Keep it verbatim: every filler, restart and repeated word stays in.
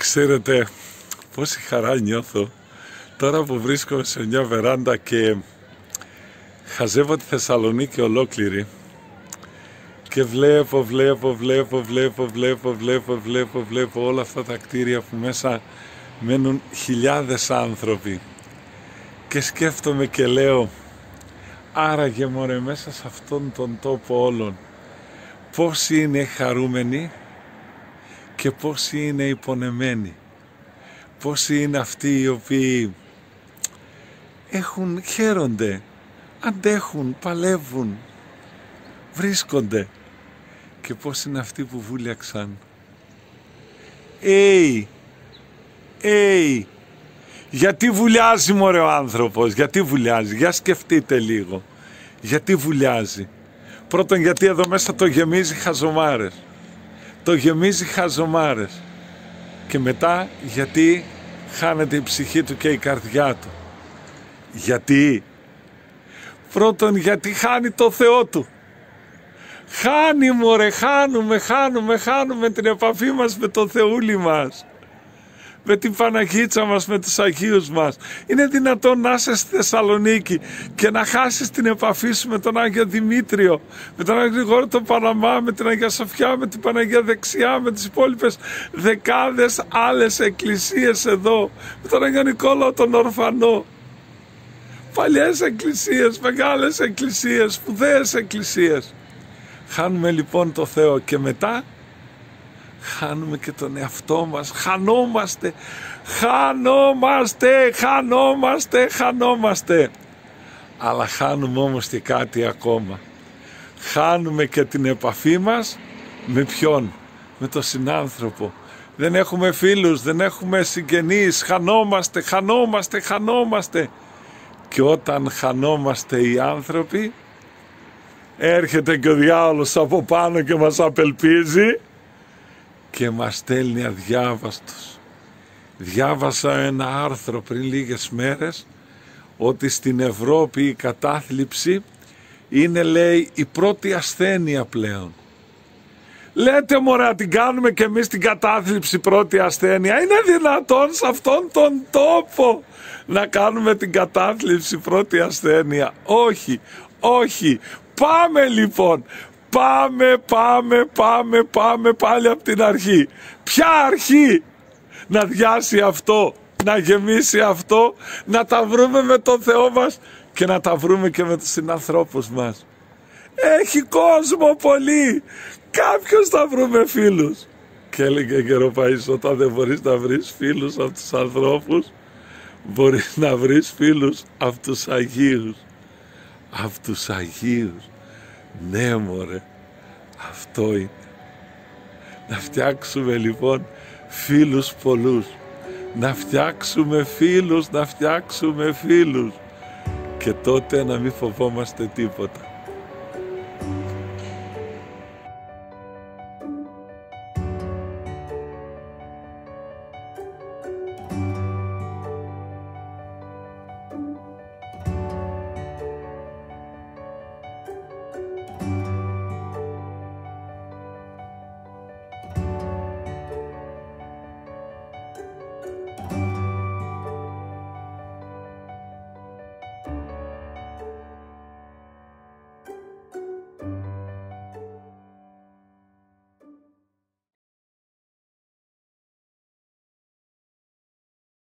Ξέρετε πόση χαρά νιώθω τώρα που βρίσκομαι σε μια βεράντα και χαζεύω τη Θεσσαλονίκη ολόκληρη και βλέπω, βλέπω, βλέπω, βλέπω, βλέπω, βλέπω, βλέπω, βλέπω όλα αυτά τα κτίρια που μέσα μένουν χιλιάδες άνθρωποι και σκέφτομαι και λέω, άραγε μωρέ, μέσα σε αυτόν τον τόπο όλων πόσοι είναι χαρούμενοι και πόσοι είναι υπονεμένοι, πόσοι είναι αυτοί οι οποίοι έχουν, χαίρονται, αντέχουν, παλεύουν, βρίσκονται, και πόσοι είναι αυτοί που βούλιαξαν. Έι, έι, γιατί βουλιάζει μωρέ ο άνθρωπος, γιατί βουλιάζει, για σκεφτείτε λίγο, γιατί βουλιάζει. Πρώτον, γιατί εδώ μέσα το γεμίζει χαζομάρες, το γεμίζει χαζομάρες, και μετά γιατί χάνεται η ψυχή του και η καρδιά του. Γιατί? Πρώτον, γιατί χάνει το Θεό του. Χάνει μωρέ, χάνουμε, χάνουμε, χάνουμε την επαφή μας με το Θεούλη μας, με την Παναγίτσα μας, με τους Αγίους μας. Είναι δυνατόν να είσαι στη Θεσσαλονίκη και να χάσεις την επαφή σου με τον Άγιο Δημήτριο, με τον Άγιο Γρηγόριο τον Παλαμά, με την Αγία Σοφιά, με την Παναγία Δεξιά, με τις υπόλοιπες δεκάδες άλλες εκκλησίες εδώ, με τον Άγιο Νικόλαο τον Ορφανό. Παλιές εκκλησίες, μεγάλες εκκλησίες, σπουδαίες εκκλησίες. Χάνουμε λοιπόν το Θεό και μετά χάνουμε και τον εαυτό μας, χανόμαστε, χανόμαστε, χανόμαστε, χανόμαστε. Αλλά χάνουμε όμως και κάτι ακόμα. Χάνουμε και την επαφή μας με ποιον? Με τον συνάνθρωπο. Δεν έχουμε φίλους, δεν έχουμε συγγενείς, χανόμαστε, χανόμαστε, χανόμαστε. Και όταν χανόμαστε οι άνθρωποι, έρχεται και ο διάολος από πάνω και μας απελπίζει και μας στέλνει αδιάβαστος. Διάβασα ένα άρθρο πριν λίγες μέρες ότι στην Ευρώπη η κατάθλιψη είναι, λέει, η πρώτη ασθένεια πλέον. Λέτε μωρέ, την κάνουμε και εμείς την κατάθλιψη πρώτη ασθένεια? Είναι δυνατόν σε αυτόν τον τόπο να κάνουμε την κατάθλιψη πρώτη ασθένεια? Όχι, όχι. Πάμε λοιπόν, πάμε, πάμε, πάμε, πάμε πάλι από την αρχή. Ποια αρχή? Να διάσει αυτό, να γεμίσει αυτό, να τα βρούμε με τον Θεό μας και να τα βρούμε και με τους συνανθρώπους μας. Έχει κόσμο πολύ, κάποιος θα βρούμε φίλους. Και έλεγε Γεροπαΐς, όταν δεν μπορείς να βρεις φίλους από τους ανθρώπους, μπορείς να βρεις φίλους από τους Αγίους. Από τους Αγίους. Ναι μωρέ, αυτό είναι. Να φτιάξουμε λοιπόν φίλους πολλούς. Να φτιάξουμε φίλους, να φτιάξουμε φίλους. Και τότε να μην φοβόμαστε τίποτα.